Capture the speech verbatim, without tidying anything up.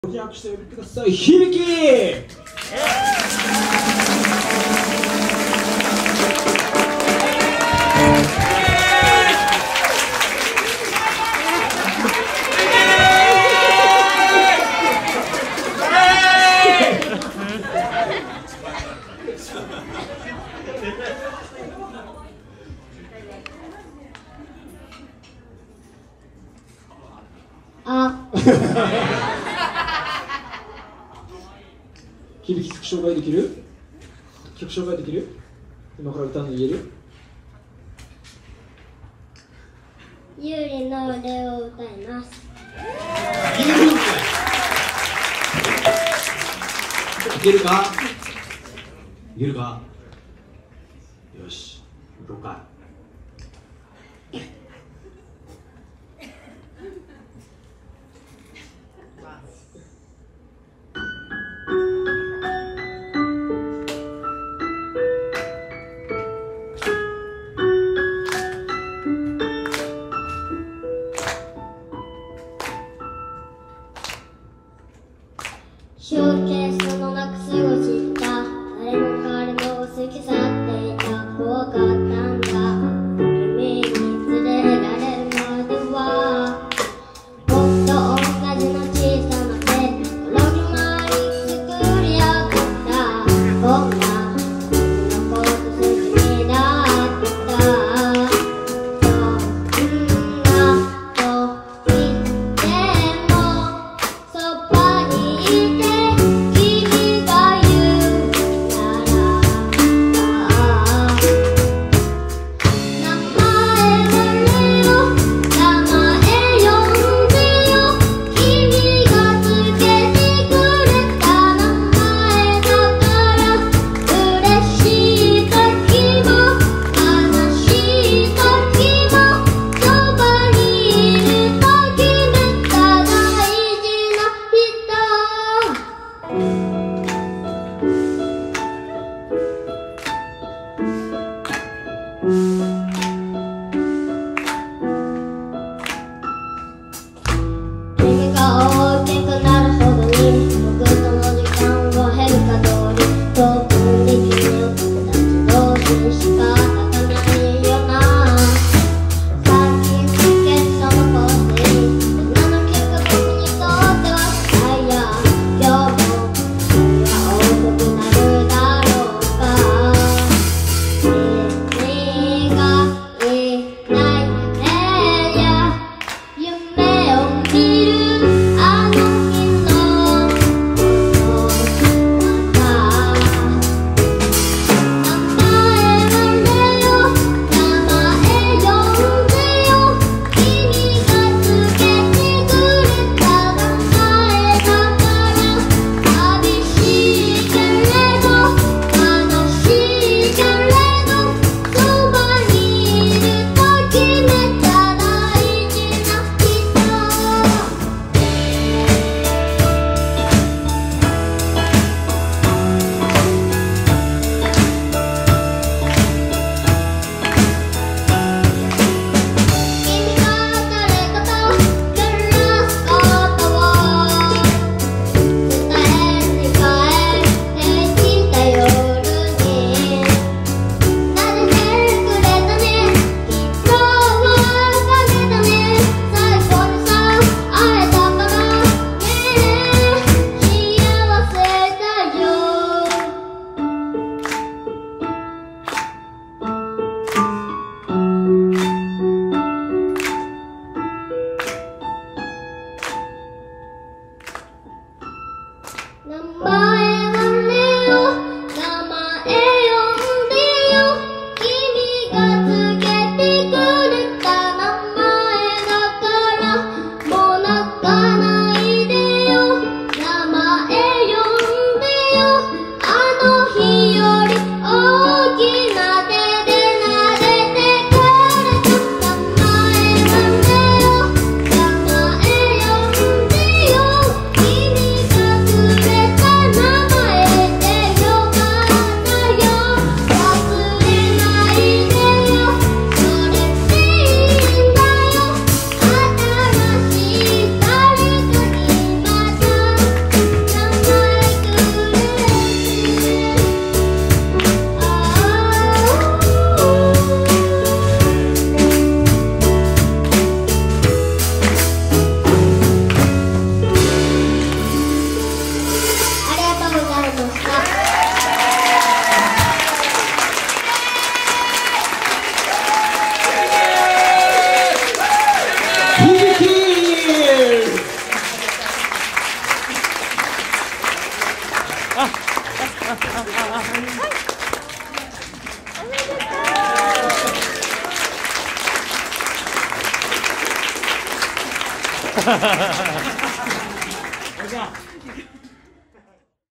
ご拍手してください。響き。 あ響き曲紹介できる？曲紹介できる？今から歌うの言える？ ゆうりの腕を歌います。 いけるんかい？いけるか？いけるか？よし、行こうか。 ショーケースのなく過ごした誰も彼の過ぎ去っていた怖かったんだ君に連れられるまでは僕と同じの小さな手転ぎ回り作り上がったこんなこんなこと好きになったそんなと言ってもそばにいて君が大きくなるほどに僕との時間は減るか通り遠くに君を友達同士しか泣かないよなさっきつけその香水女の曲が僕にとっては嫌いや今日も君は遅くなるだろうか君がいないねや夢を見る名前はねよ名前呼んでよ君がつけてくれた名前だからもう泣かないでよ名前呼んでよあの日より大きな手で撫でてくれた名前はねよ名前呼んでよ君がくれた名前